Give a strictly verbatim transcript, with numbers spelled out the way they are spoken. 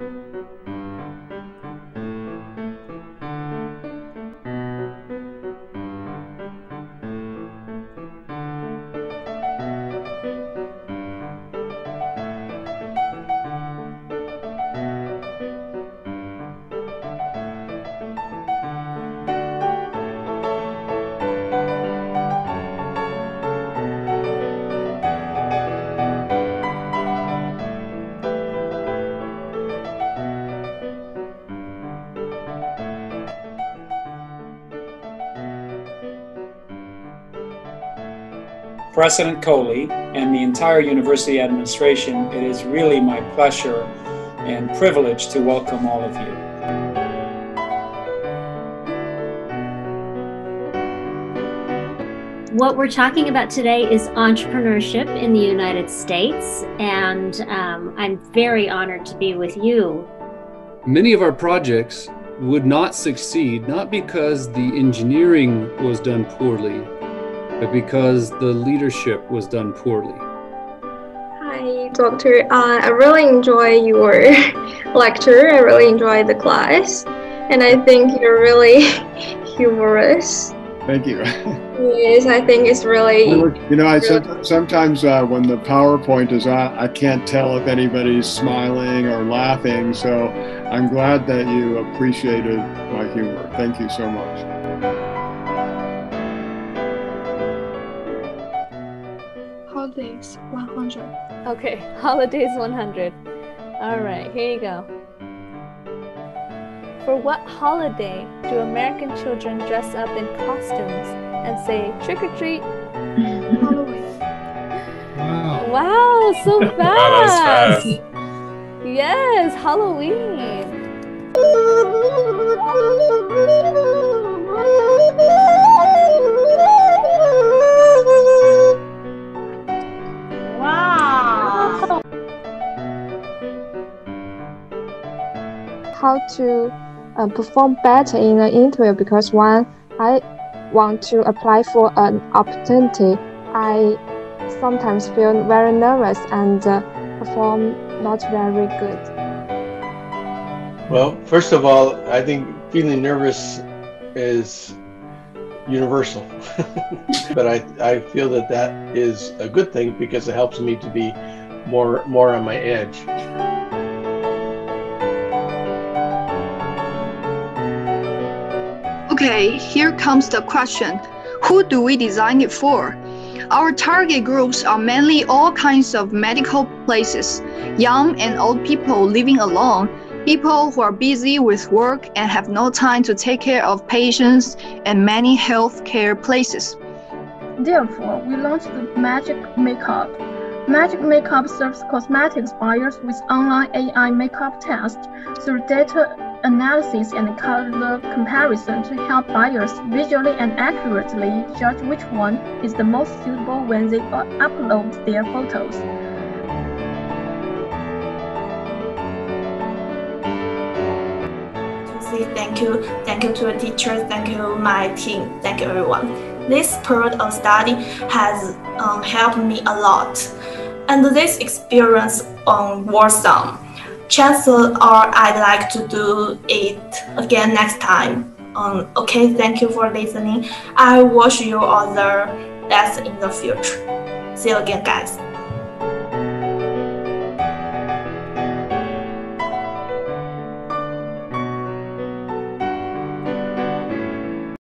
President Coley and the entire university administration, it is really my pleasure and privilege to welcome all of you. What we're talking about today is entrepreneurship in the United States, and um, I'm very honored to be with you. Many of our projects would not succeed, not because the engineering was done poorly, but because the leadership was done poorly. Hi, Doctor. Uh, I really enjoy your lecture. I really enjoy the class. And I think you're really humorous. Thank you. Yes, I think it's really... You know, I sometimes, sometimes uh, when the PowerPoint is on, I can't tell if anybody's smiling or laughing. So I'm glad that you appreciated my humor. Thank you so much. Holidays one hundred. Okay, Holidays one hundred. All right, here you go. For what holiday do American children dress up in costumes and say trick or treat? Halloween. Wow. Wow, so fast. Wow, that was fast. Yes, Halloween. Wow. How to uh, perform better in an interview, because when I want to apply for an opportunity, I sometimes feel very nervous and uh, perform not very good. Well, first of all, I think feeling nervous is universal, but I, I feel that that is a good thing because it helps me to be more, more on my edge. Okay, here comes the question. Who do we design it for? Our target groups are mainly all kinds of medical places, young and old people living alone, people who are busy with work and have no time to take care of patients, and many healthcare places. Therefore, we launched the Magic Makeup. Magic Makeup serves cosmetics buyers with online A I makeup tests through data analysis and color comparison to help buyers visually and accurately judge which one is the most suitable when they upload their photos. Thank you, thank you to the teachers, thank you my team, thank you everyone. This period of study has um, helped me a lot, and this experience um, was some. Chances are I'd like to do it again next time. Um, okay, thank you for listening. I wish you all the best in the future. See you again, guys.